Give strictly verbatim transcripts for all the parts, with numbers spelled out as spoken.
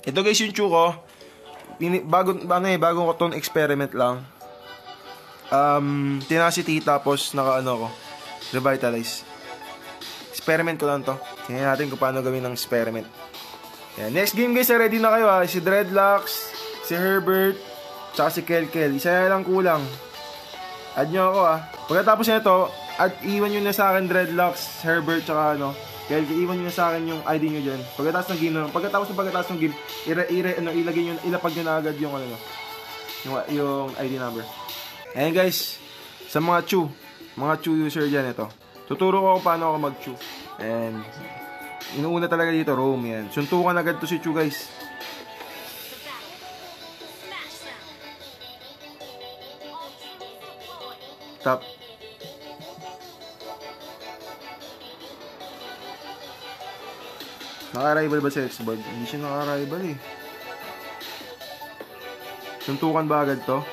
Ito guys yung Chu ko. Bago, ano eh, bago ko tong experiment lang. Um, tenacity tapos naka ano ko. Revitalize. Experiment ko lang to. Tingnan natin kung paano gawin ng experiment. Yan. Next game guys, ready na kayo ha. Si Dreadlocks, si Herbert, tsaka si Kelkel. Isa na lang kulang. Add nyo ako ha. Pagkatapos nito, at iwan nyo na sa akin Dreadlocks, Herbert, tsaka ano, Kelkel. Iwan nyo na sa akin yung I D nyo dyan. Pagkatapos ng game na, pagkatapos ng pagkatapos ng game, ire, ire, ano, ilagay nyo, ilapag nyo na agad yung ano, yung, yung I D number. Ayan guys, sa mga Chu, mga Chu user dyan ito. Tuturo ko kung paano ako mag-Chu. And inuuna talaga dito, roam yan. Suntukan agad to si Chu guys. Top. Naka-arrival ba sa X-Board? Hindi siya naka-arrival eh. Suntukan ba agad to?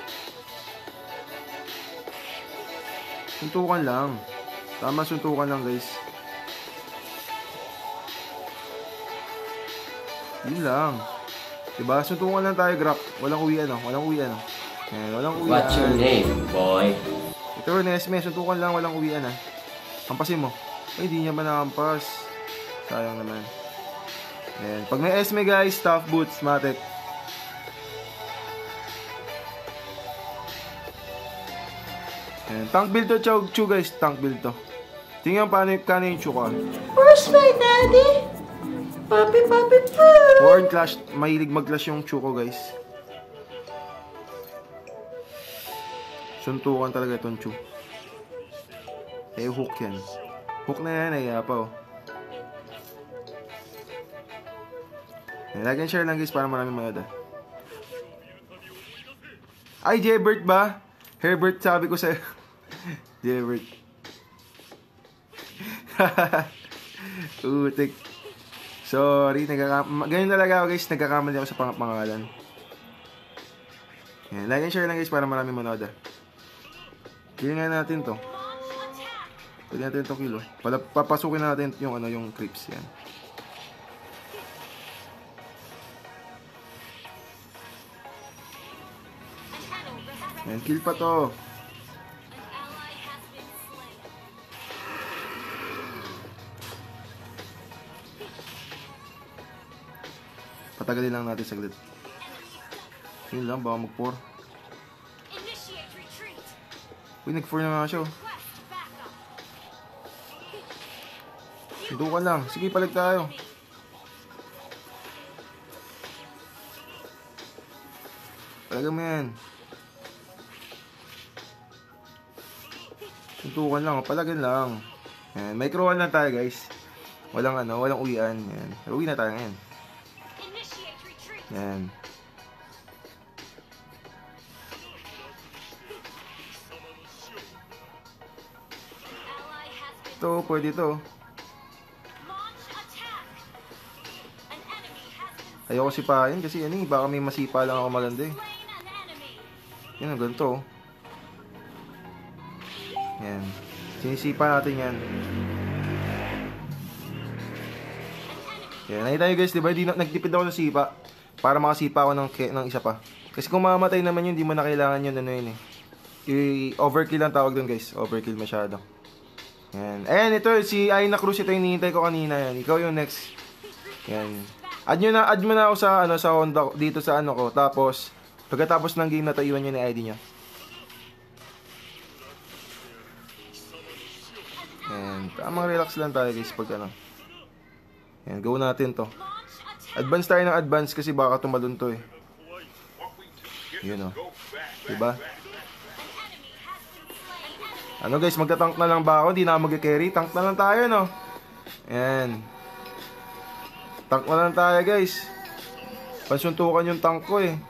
Suntukan lang. Tama, suntukan lang guys. Yun lang. Diba? Suntukan lang tayo, Grok. Walang uwian, oh. Walang uwian, oh. Ayan, walang uwian. What's your name, boy? Ito, Nesme. Suntukan lang, walang uwian, ha. Hampasin mo. Ay, di niya ba nakampas? Sayang naman. Ayan. Pag may Esme, guys, tough boots, matic. Ayan. Tank build to, Chu, Chu guys. Tank build to. Tingnan paano yung Chu ko. Where's my daddy? Papi, papi, papi. Warren Clash. Mahilig mag-clash yung Chu ko, guys. Suntukan talaga itong Chu. Eh, hook yan. Hook na yan, ay pa, oh. Ayan, like and share lang, guys, para maraming manood, ah. Ay, Jebert ba? Herbert, sabi ko sa'yo. Jebert. Utik. Sorry, nagkakam... ganyan talaga ako guys, nagkakamali ako sa pang pangalan. Yan, like and share lang guys para maraming manood ah. Kill nga natin to. Pwede natin to kill oh. Pala, papasukin natin yung ano, yung creeps yan. Yan, kill pa to. Patagalin lang natin saglit. Yun lang, baka mag-four. Uy, nag-four na nga siya. Suntukan lang. Sige, palag tayo. Palagan mo yan. Suntukan lang, palagan lang. Yan, micro-wall lang tayo guys. Walang ano, walang uwian. Yan. Uwi na tayo ngayon. Yan. Ito, pwede ito. Ayoko sipahin kasi ano eh, baka may masipa lang ako maganda eh. Yan, ang ganito. Yan. Sinisipa natin yan. Yan, nakita nyo guys, diba? Di, nagtipid ako sa sipa para makasipa ako ng, ng isa pa. Kasi kung mamamatay naman yun, di mo na kailangan yun, ano yun eh. I-overkill ang tawag dun guys. Overkill masyado. Yan. Ayan, ito, si Aina Cruz, ito yung hinihintay ko kanina yan. Ikaw yung next. Yan. Add nyo na, add mo na ako sa, ano, sa Honda, dito sa ano ko. Tapos, pagkatapos ng game na to, iwan nyo na I D nyo. Yan. Tamang relax lang tayo guys pag ano. Yan, go natin to. Advance tayo ng advance kasi baka tumalon to eh. Yun o. Diba? Ano guys, magta-tank na lang ba ako? Hindi na mag-carry. Tank na lang tayo, no? Yan. Tank na lang tayo, guys. Pansuntukan yung tank ko, eh.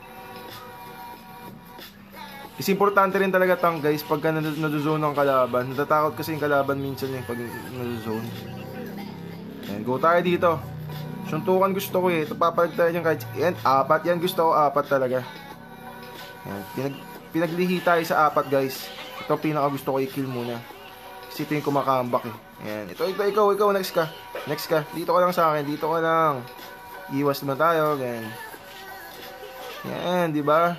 Is importante rin talaga tank, guys, pagka nadozone ang kalaban. Natatakot kasi yung kalaban minsan yung pag nadozone. Yan, go tayo dito. Suntukan gusto ko, eh. Ito, papalag tayo dyan kahit... Yan, apat. Yan, gusto ko, apat talaga. Yan, pinag pinaglihi tayo sa apat, guys. Ito pinaka gusto ko i-kill muna. Kasi ito yung kumakambak eh. Ayan. Ito, ito, ikaw, ikaw, next ka. Next ka. Dito ka lang sa akin. Dito ka lang. Iwas naman tayo. Ganyan. Yan, di ba?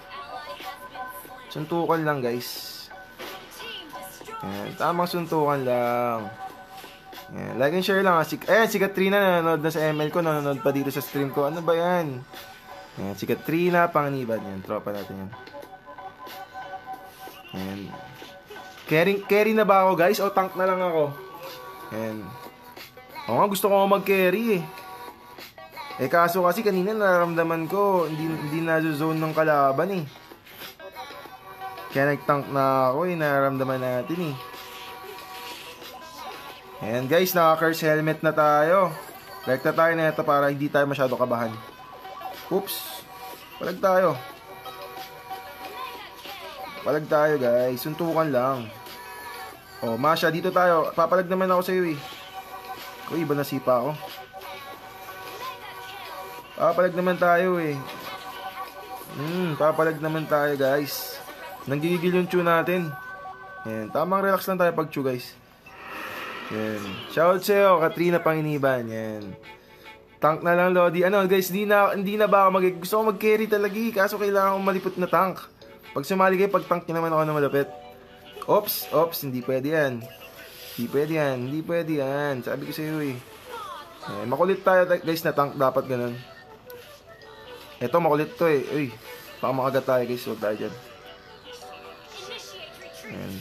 Suntukan lang, guys. Yan, tamang suntukan lang. Yan, like and share lang ha. Si, ayan, si Katrina nanonood na sa M L ko, nanonood pa dito sa stream ko. Ano ba yan? Yan, si Katrina Panganiban. Yan, tropa natin yan. Yan. Carry, carry na ba ako, guys? O tank na lang ako? Yan. Oo nga, gusto ko mag-carry eh. Eh kaso kasi kanina nararamdaman ko hindi, hindi na-zone ng kalaban eh. Kaya nag-tank na ako eh, nararamdaman natin eh. Ayan guys, naka-curse helmet na tayo. Like na tayo na ito para hindi tayo masyado kabahan. Oops, palag tayo. Palag tayo guys, suntukan lang. Oh, Masha, dito tayo. Papalag naman ako sa iyo eh. Uy, iba nasipa ako. Papalag naman tayo eh. Hmm, papalag naman tayo guys. Nanggigigil yung chew natin. Yan, tamang relax lang tayo pag chew guys. Yan. Shoutout sa'yo, Katrina Panganiban. Yan. Tank na lang, Lodi. Ano guys, hindi na, hindi na ba ako mag... Gusto ko mag-carry talaga eh. Kaso kailangan kong malipot na tank. Pag sumali kayo, pag tank nyo naman ako na malapit. Ops, ops, hindi pwede yan. Hindi pwede yan, hindi pwede yan. Sabi ko sa'yo eh. Yan. Makulit tayo guys na tank. Dapat ganun. Eto, makulit to eh. Uy, baka makagat tayo guys. Huwag tayo dyan. Yan.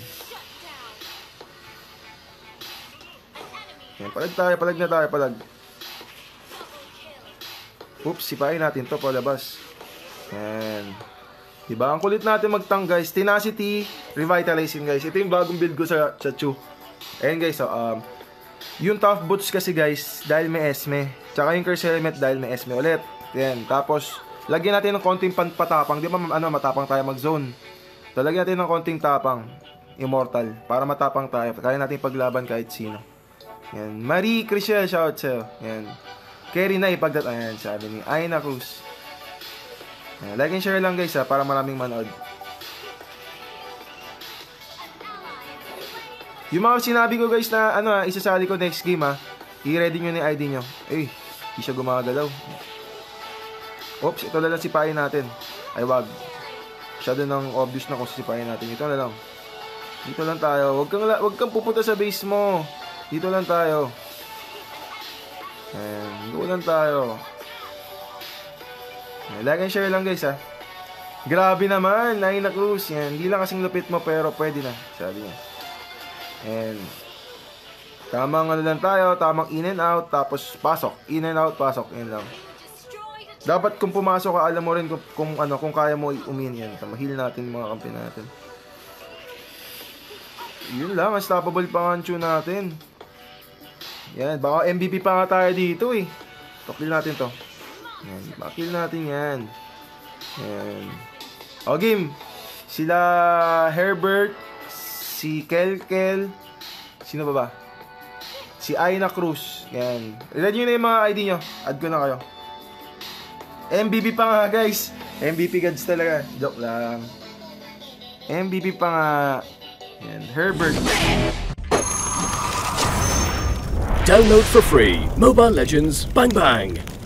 Yan, palag tayo, palag na tayo, palag. Oops, sipain natin to palabas. Yan. Diba? Ang kulit natin magtang guys. Tenacity, Revitalizing guys. Ito yung bagong build ko sa, sa Chew. Ayan guys, so, um, yung tough boots kasi guys, dahil may Esme. Tsaka yung curse helmet dahil may Esme ulit. Yan. Tapos, lagyan natin ng konting patapang. Di ba, ano, matapang tayo mag-zone. So, lagyan natin ng konting tapang. Immortal. Para matapang tayo. Kaya natin paglaban kahit sino. Yan. Marie Crisiel, shout sa'yo. Yan. Carry na ipagdat. Ayan, sabi ni Aina Cruz. Yan. Like and share lang guys ha, para maraming manood. Yung mga sinabi ko guys na ano ha, isasali ko next game ha. I-ready nyo na yung I D nyo. Eh, di siya gumagalaw. Oops, ito na lang sipahin natin. Ay wag. Masyado nang obvious na kung sipahin natin. Ito na lang. Dito lang tayo. Wag kang, wag kang pupunta sa base mo. Dito lang tayo. Ayan. Dito lang tayo. Ayan. Like and share lang guys ha. Grabe naman. Aina Cruz. Yan. Hindi lang kasing lupit mo pero pwede na. Sabi niya. Ayan. Tamang ano lang tayo. Tamang in and out. Tapos pasok. In and out. Pasok. Yan lang. Dapat kung pumasok ka, alam mo rin kung, kung, ano, kung kaya mo i-umin yan. Mahil natin mga kampi natin. Yun lang. Unstoppable pa nga chew natin. Yan, baka M V P pa nga tayo dito eh. Kill natin to. Yan, makill natin yan. Yan. O game. Sila Herbert, si Kelkel, sino ba ba? Si Aina Cruz. Yan. Ready nyo na yung mga I D nyo. Add ko na kayo. M V P pa nga guys. M V P gods talaga. Joke lang. M V P pa nga. Yan, Herbert. Download for free Mobile Legends Bang Bang.